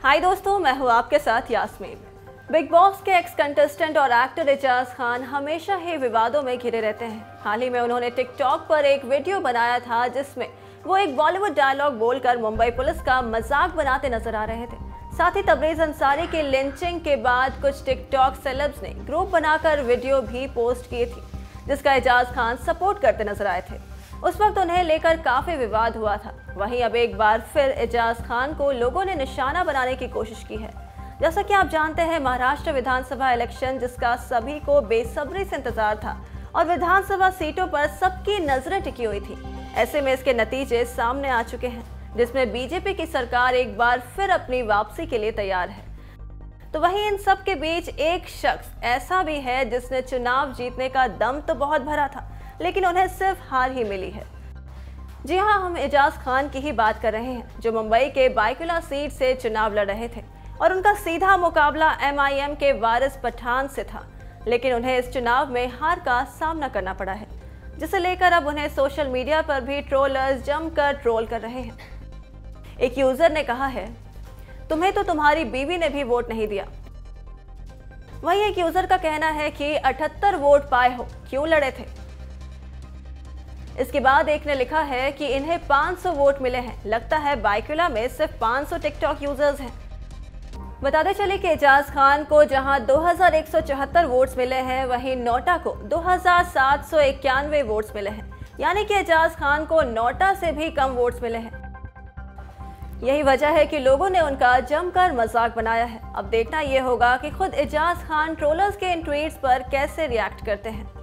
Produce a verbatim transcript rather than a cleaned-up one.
हाय दोस्तों, मैं हूँ आपके साथ यास्मीन। बिग बॉस के एक्स कंटेस्टेंट और एक्टर एजाज खान हमेशा ही विवादों में घिरे रहते हैं। हाल ही में उन्होंने टिकटॉक पर एक वीडियो बनाया था जिसमें वो एक बॉलीवुड डायलॉग बोलकर मुंबई पुलिस का मजाक बनाते नजर आ रहे थे। साथ ही तबरेज अंसारी की लिंचिंग के बाद कुछ टिकटॉक सेलेब्स ने ग्रुप बनाकर वीडियो भी पोस्ट की थी जिसका एजाज खान सपोर्ट करते नजर आए थे। उस वक्त उन्हें लेकर काफी विवाद हुआ था। वहीं अब एक बार फिर एजाज खान को लोगों ने निशाना बनाने की कोशिश की है। जैसा कि आप जानते हैं, महाराष्ट्र विधानसभा इलेक्शन जिसका सभी को बेसब्री से इंतजार था और विधानसभा सीटों पर सबकी नजरें टिकी हुई थी। ऐसे में इसके नतीजे सामने आ चुके हैं जिसमें बीजेपी की सरकार एक बार फिर अपनी वापसी के लिए तैयार है। तो वहीं इन सब के बीच एक शख्स ऐसा भी है जिसने चुनाव जीतने का दम तो बहुत भरा था, लेकिन उन्हें सिर्फ हार ही मिली है। जी हां, हम एजाज खान की ही बात कर रहे हैं जो मुंबई के बायकुला सीट से चुनाव लड़ रहे थे और उनका सीधा मुकाबला एम आई एम के वारिस पठान से था, लेकिन उन्हें इस चुनाव में हार का सामना करना पड़ा है, जिसे लेकर अब उन्हें सोशल मीडिया पर भी ट्रोलर्स जमकर ट्रोल कर रहे हैं। एक यूजर ने कहा है, तुम्हें तो तुम्हारी बीवी ने भी वोट नहीं दिया। वहीं एक यूजर का कहना है कि अठहत्तर वोट पाए हो, क्यों लड़े थे। इसके बाद एक ने लिखा है कि इन्हें पाँच सौ वोट मिले हैं, लगता है बायकुला में सिर्फ पाँच सौ टिकटॉक यूजर्स हैं। बताते चले कि एजाज खान को जहां दो हज़ार एक सौ चौहत्तर वोट्स मिले हैं, वहीं नोटा को दो हज़ार सात सौ इक्यानवे वोट्स मिले हैं, यानी कि एजाज खान को नोटा से भी कम वोट्स मिले हैं। यही वजह है कि लोगों ने उनका जमकर मजाक बनाया है। अब देखना यह होगा कि खुद एजाज खान ट्रोलर्स के इन ट्वीट्स पर कैसे रिएक्ट करते हैं।